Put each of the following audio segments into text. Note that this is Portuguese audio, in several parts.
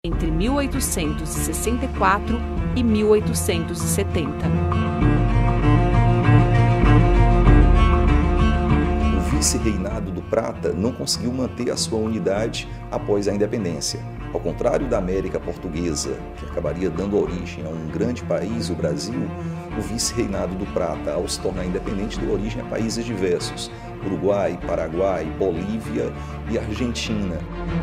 entre 1864 e 1870. O vice-reinado do Prata não conseguiu manter a sua unidade após a independência. Ao contrário da América Portuguesa, que acabaria dando origem a um grande país, o Brasil, o vice-reinado do Prata, ao se tornar independente, deu origem a países diversos: Uruguai, Paraguai, Bolívia e Argentina.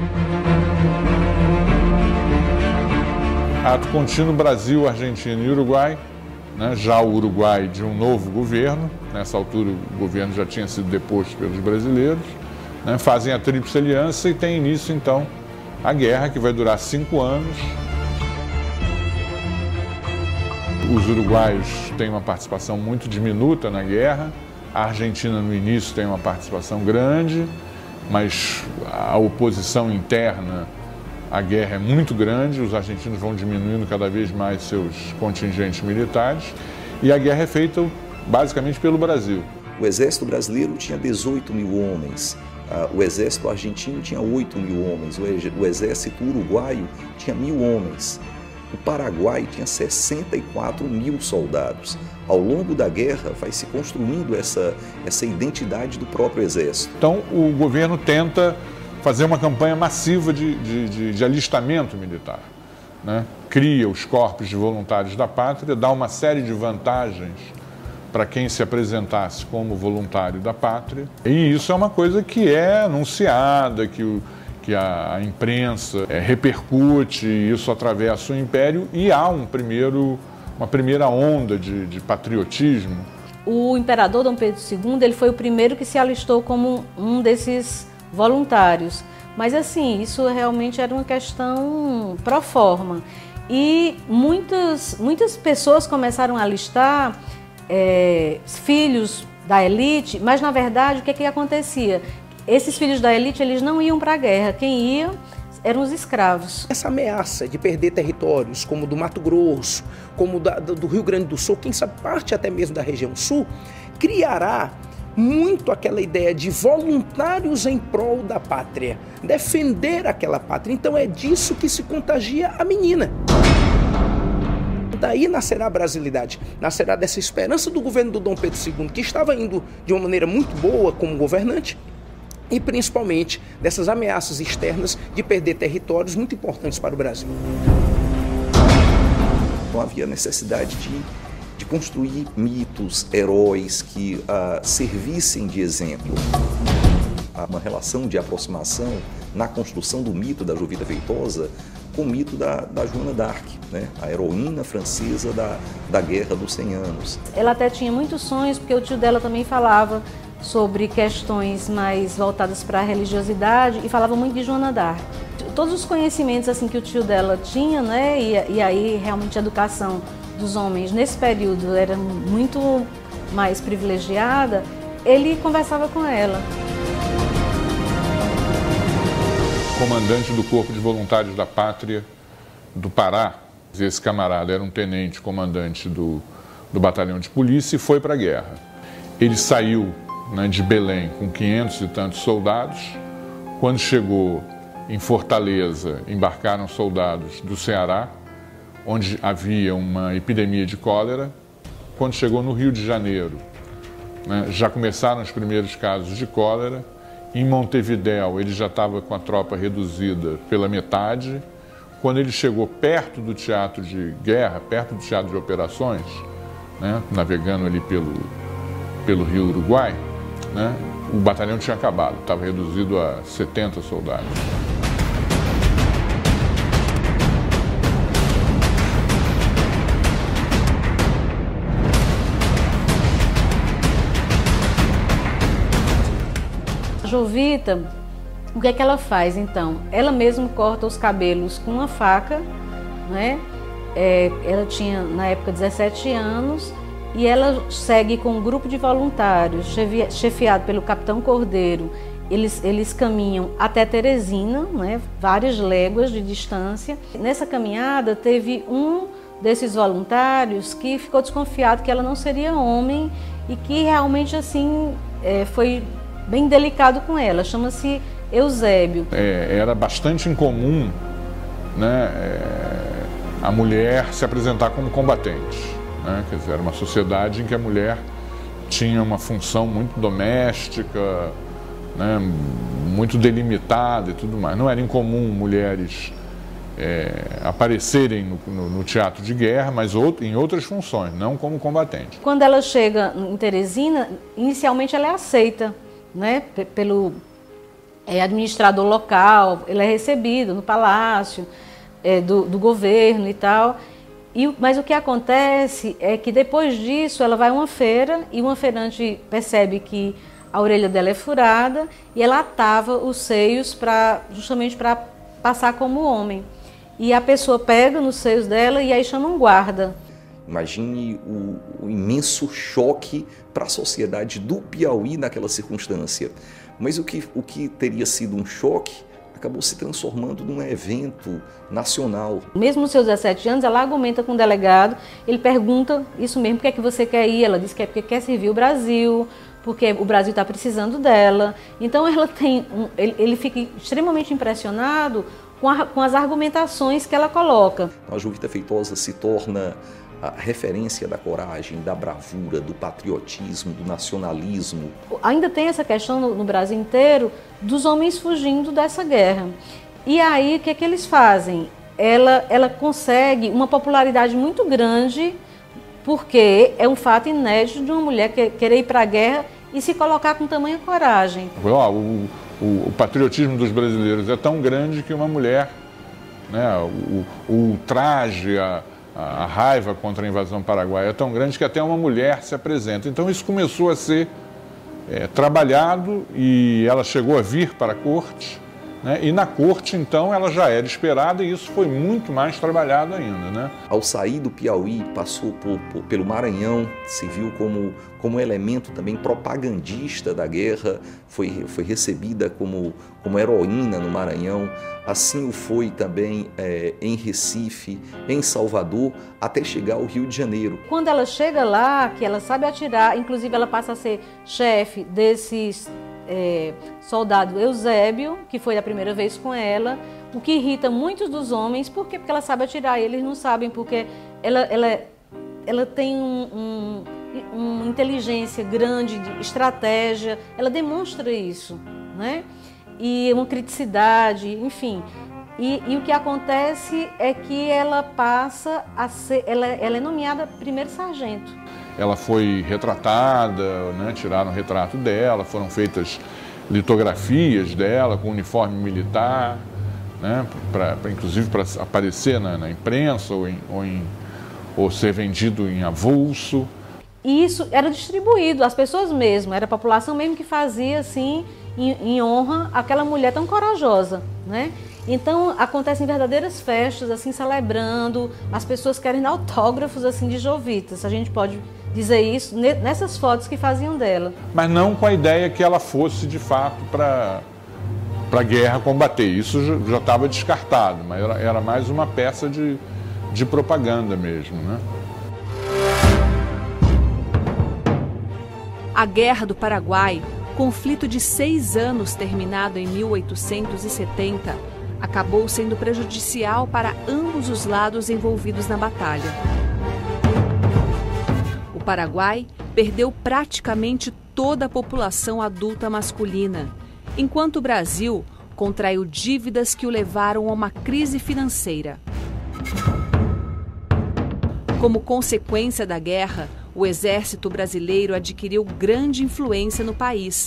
Ato contínuo Brasil, Argentina e Uruguai, né? Já o Uruguai de um novo governo, nessa altura o governo já tinha sido deposto pelos brasileiros, né? Fazem a Tríplice Aliança e tem início então a guerra, que vai durar 5 anos. Os uruguaios têm uma participação muito diminuta na guerra, a Argentina no início tem uma participação grande, mas a oposição interna à guerra é muito grande, os argentinos vão diminuindo cada vez mais seus contingentes militares e a guerra é feita basicamente pelo Brasil. O exército brasileiro tinha 18 mil homens, o exército argentino tinha 8 mil homens, o exército uruguaio tinha 1.000 homens. O Paraguai tinha 64 mil soldados. Ao longo da guerra vai se construindo essa identidade do próprio exército. Então o governo tenta fazer uma campanha massiva de alistamento militar, né? Cria os corpos de voluntários da pátria, dá uma série de vantagens para quem se apresentasse como voluntário da pátria. E isso é uma coisa que é anunciada, que a imprensa repercute, isso atravessa o Império e há uma primeira onda de patriotismo. O imperador Dom Pedro II ele foi o primeiro que se alistou como um desses voluntários, mas assim, isso realmente era uma questão pro forma. E muitas pessoas começaram a alistar filhos da elite, mas na verdade o que acontecia? Esses filhos da elite eles não iam para a guerra, quem ia eram os escravos. Essa ameaça de perder territórios, como do Mato Grosso, como do Rio Grande do Sul, quem sabe parte até mesmo da região sul, criará muito aquela ideia de voluntários em prol da pátria, defender aquela pátria. Então é disso que se contagia a menina. Daí nascerá a brasilidade, nascerá dessa esperança do governo do Dom Pedro II, que estava indo de uma maneira muito boa como governante, e principalmente dessas ameaças externas de perder territórios muito importantes para o Brasil. Não havia necessidade de construir mitos, heróis que servissem de exemplo. Há uma relação de aproximação na construção do mito da Jovita Feitosa com o mito da Joana d'Arc, né? A heroína francesa da Guerra dos 100 Anos. Ela até tinha muitos sonhos, porque o tio dela também falava sobre questões mais voltadas para a religiosidade e falava muito de Joana d'Arc. Todos os conhecimentos assim que o tio dela tinha, né, e aí realmente a educação dos homens nesse período era muito mais privilegiada, ele conversava com ela. Comandante do Corpo de Voluntários da Pátria do Pará, esse camarada era um tenente-comandante do batalhão de polícia e foi para a guerra. Ele saiu, né, de Belém com 500 e tantos soldados. Quando chegou em Fortaleza, embarcaram soldados do Ceará, onde havia uma epidemia de cólera. Quando chegou no Rio de Janeiro, né, já começaram os primeiros casos de cólera. Em Montevidéu, ele já estava com a tropa reduzida pela metade. Quando ele chegou perto do teatro de guerra, perto do teatro de operações, né, navegando ali pelo Rio Uruguai, né, o batalhão tinha acabado, estava reduzido a 70 soldados. Jovita, o que é que ela faz então? Ela mesma corta os cabelos com uma faca, né? Ela tinha na época 17 anos e ela segue com um grupo de voluntários chefiado pelo capitão Cordeiro. Eles caminham até Teresina, né? Várias léguas de distância. Nessa caminhada teve um desses voluntários que ficou desconfiado que ela não seria homem e que realmente assim foi bem delicado com ela, chama-se Eusébio. Era bastante incomum né, a mulher se apresentar como combatente, né? Quer dizer, era uma sociedade em que a mulher tinha uma função muito doméstica, né, muito delimitada e tudo mais. Não era incomum mulheres aparecerem no teatro de guerra, mas em outras funções, não como combatente. Quando ela chega em Teresina, inicialmente ela é aceita, né, pelo administrador local, ela é recebida no palácio do governo e tal. Mas o que acontece é que depois disso ela vai a uma feira e uma feirante percebe que a orelha dela é furada e ela atava os seios justamente para passar como homem. E a pessoa pega nos seios dela e aí chama um guarda. Imagine o imenso choque para a sociedade do Piauí naquela circunstância. Mas o que teria sido um choque acabou se transformando num evento nacional. Mesmo nos seus 17 anos, ela argumenta com o delegado, ele pergunta isso mesmo, por que é que você quer ir? Ela diz que é porque quer servir o Brasil, porque o Brasil está precisando dela. Então ela ele fica extremamente impressionado com as argumentações que ela coloca. A Jovita Feitosa se torna a referência da coragem, da bravura, do patriotismo, do nacionalismo. Ainda tem essa questão no Brasil inteiro dos homens fugindo dessa guerra. E aí, o que é que eles fazem? Ela consegue uma popularidade muito grande, porque é um fato inédito de uma mulher querer ir para a guerra e se colocar com tamanha coragem. O patriotismo dos brasileiros é tão grande que uma mulher, né, o traje, a raiva contra a invasão paraguaia é tão grande que até uma mulher se apresenta. Então isso começou a ser trabalhado e ela chegou a vir para a corte, né? E na corte então ela já era esperada e isso foi muito mais trabalhado ainda, né? Ao sair do Piauí, passou pelo Maranhão, serviu como elemento também propagandista da guerra, foi recebida como heroína no Maranhão. Assim o foi também em Recife, em Salvador, até chegar ao Rio de Janeiro. Quando ela chega lá, que ela sabe atirar, inclusive ela passa a ser chefe desses soldado Eusébio, que foi a primeira vez com ela, o que irrita muitos dos homens. Por quê? Porque ela sabe atirar, eles não sabem, porque ela tem uma inteligência grande, de estratégia, ela demonstra isso, né? E uma criticidade, enfim. E o que acontece é que ela passa a ser, ela é nomeada primeiro sargento. Ela foi retratada, né, tiraram o retrato dela, foram feitas litografias dela com uniforme militar, né, inclusive para aparecer na imprensa ou ser vendido em avulso. E isso era distribuído, as pessoas mesmo, era a população mesmo que fazia assim, em honra àquela mulher tão corajosa, né? Então acontecem verdadeiras festas assim, celebrando, as pessoas querem autógrafos assim de Jovita, a gente pode dizer isso nessas fotos que faziam dela. Mas não com a ideia que ela fosse de fato para a guerra combater, isso já estava descartado, mas era mais uma peça de propaganda mesmo, né? A Guerra do Paraguai, conflito de 6 anos terminado em 1870, acabou sendo prejudicial para ambos os lados envolvidos na batalha. O Paraguai perdeu praticamente toda a população adulta masculina, enquanto o Brasil contraiu dívidas que o levaram a uma crise financeira. Como consequência da guerra, o exército brasileiro adquiriu grande influência no país.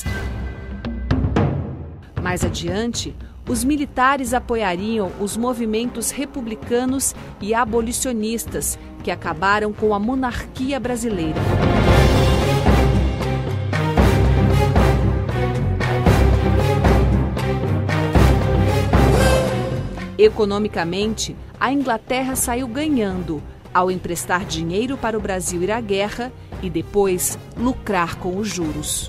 Mais adiante, os militares apoiariam os movimentos republicanos e abolicionistas que acabaram com a monarquia brasileira. Economicamente, a Inglaterra saiu ganhando ao emprestar dinheiro para o Brasil ir à guerra e depois lucrar com os juros.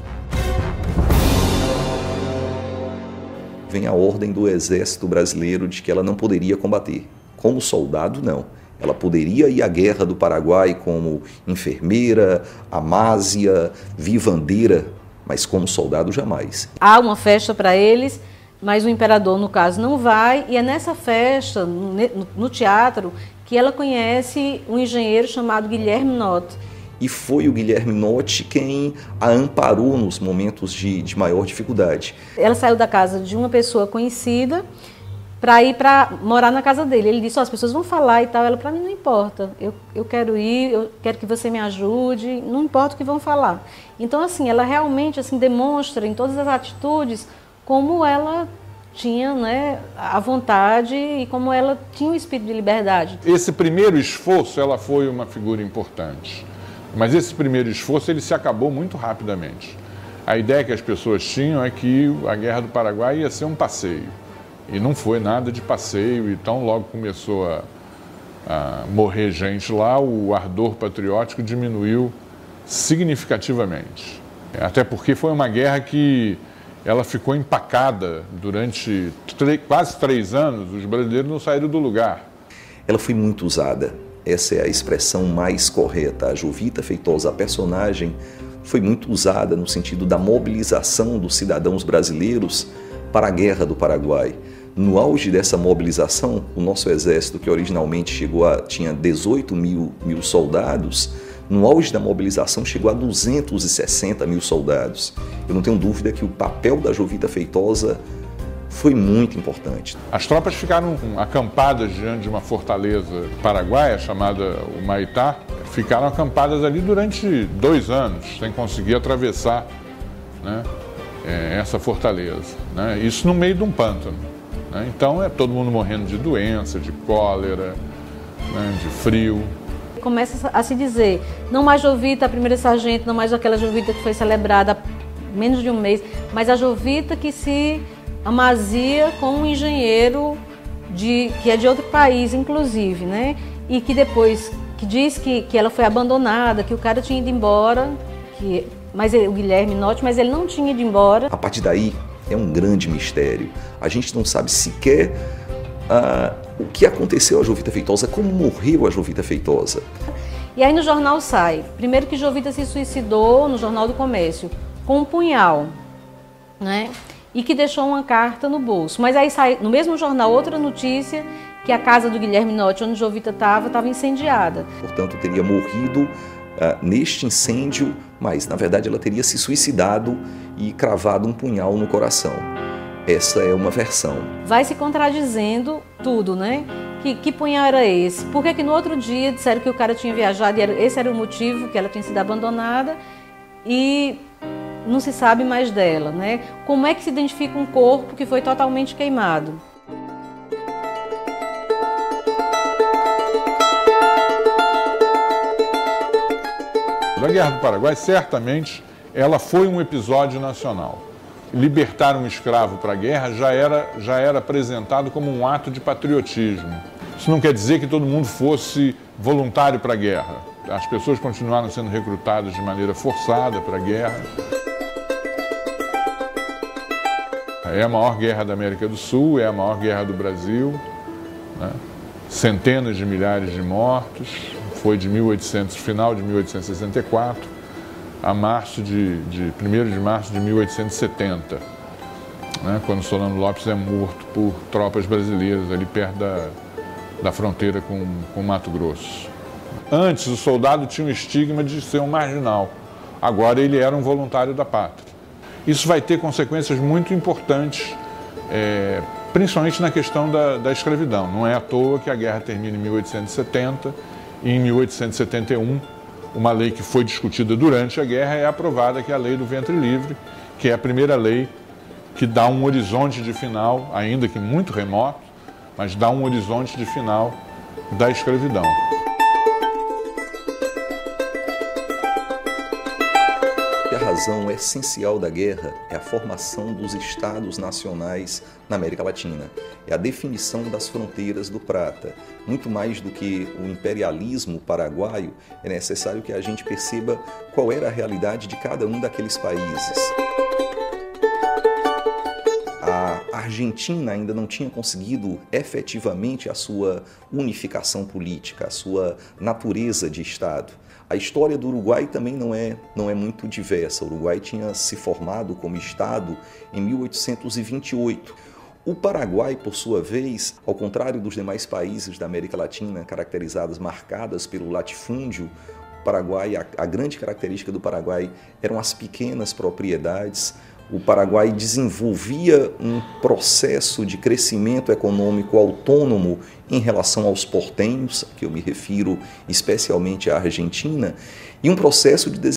Vem a ordem do exército brasileiro de que ela não poderia combater. Como soldado, não. Ela poderia ir à Guerra do Paraguai como enfermeira, amásia, vivandeira, mas como soldado jamais. Há uma festa para eles, mas o imperador, no caso, não vai, e é nessa festa, no teatro, que ela conhece um engenheiro chamado Guilherme Nott. E foi o Guilherme Nott quem a amparou nos momentos de maior dificuldade. Ela saiu da casa de uma pessoa conhecida para ir para morar na casa dele. Ele disse, as pessoas vão falar e tal. Ela, para mim não importa, eu quero ir, eu quero que você me ajude, não importa o que vão falar. Então, assim, ela realmente assim, demonstra em todas as atitudes como ela tinha, né, a vontade e como ela tinha o espírito de liberdade. Esse primeiro esforço, ela foi uma figura importante. Mas esse primeiro esforço, ele se acabou muito rapidamente. A ideia que as pessoas tinham é que a Guerra do Paraguai ia ser um passeio. E não foi nada de passeio, então logo começou a morrer gente lá, o ardor patriótico diminuiu significativamente. Até porque foi uma guerra que ela ficou empacada durante quase 3 anos, os brasileiros não saíram do lugar. Ela foi muito usada, essa é a expressão mais correta. A Jovita Feitosa, a personagem, foi muito usada no sentido da mobilização dos cidadãos brasileiros para a Guerra do Paraguai. No auge dessa mobilização, o nosso exército, que originalmente tinha 18 mil soldados, no auge da mobilização chegou a 260 mil soldados. Eu não tenho dúvida que o papel da Jovita Feitosa foi muito importante. As tropas ficaram acampadas diante de uma fortaleza paraguaia chamada Humaitá, ficaram acampadas ali durante 2 anos, sem conseguir atravessar, né, essa fortaleza, né, isso no meio de um pântano. Né, então todo mundo morrendo de doença, de cólera, né, de frio. Começa a se dizer, não mais Jovita, a primeira sargento, não mais aquela Jovita que foi celebrada há menos de um mês, mas a Jovita que se amazia com um engenheiro que é de outro país, inclusive, né? E que depois que diz que ela foi abandonada, que o cara tinha ido embora, o Guilherme Nott, mas ele não tinha ido embora. A partir daí é um grande mistério. A gente não sabe sequer o que aconteceu a Jovita Feitosa, como morreu a Jovita Feitosa. E aí no jornal sai, primeiro que Jovita se suicidou no Jornal do Comércio, com um punhal, né? E que deixou uma carta no bolso. Mas aí sai no mesmo jornal outra notícia que a casa do Guilherme Nott, onde Jovita estava incendiada. Portanto, teria morrido neste incêndio, mas na verdade ela teria se suicidado e cravado um punhal no coração. Essa é uma versão. Vai se contradizendo tudo, né? Que punhal era esse? Por que no outro dia disseram que o cara tinha viajado e esse era o motivo, que ela tinha sido abandonada e não se sabe mais dela, né? Como é que se identifica um corpo que foi totalmente queimado? A Guerra do Paraguai, certamente, ela foi um episódio nacional. Libertar um escravo para a guerra já era apresentado como um ato de patriotismo. Isso não quer dizer que todo mundo fosse voluntário para a guerra. As pessoas continuaram sendo recrutadas de maneira forçada para a guerra. É a maior guerra da América do Sul, é a maior guerra do Brasil, né? Centenas de milhares de mortos. Foi de final de 1864 a 1º de março de 1870, né? Quando Solano Lopes é morto por tropas brasileiras ali perto da fronteira com Mato Grosso. Antes, o soldado tinha o estigma de ser um marginal. Agora ele era um voluntário da pátria. Isso vai ter consequências muito importantes, principalmente na questão da escravidão. Não é à toa que a guerra termina em 1870 e em 1871, uma lei que foi discutida durante a guerra é aprovada, que é a Lei do Ventre Livre, que é a primeira lei que dá um horizonte de final, ainda que muito remoto, mas dá um horizonte de final da escravidão. A razão essencial da guerra é a formação dos estados nacionais na América Latina. É a definição das fronteiras do Prata. Muito mais do que o imperialismo paraguaio, é necessário que a gente perceba qual era a realidade de cada um daqueles países. A Argentina ainda não tinha conseguido efetivamente a sua unificação política, a sua natureza de Estado. A história do Uruguai também não é muito diversa. O Uruguai tinha se formado como Estado em 1828. O Paraguai, por sua vez, ao contrário dos demais países da América Latina, marcadas pelo latifúndio, Paraguai, a grande característica do Paraguai eram as pequenas propriedades. O Paraguai desenvolvia um processo de crescimento econômico autônomo em relação aos portenhos, que eu me refiro especialmente à Argentina, e um processo de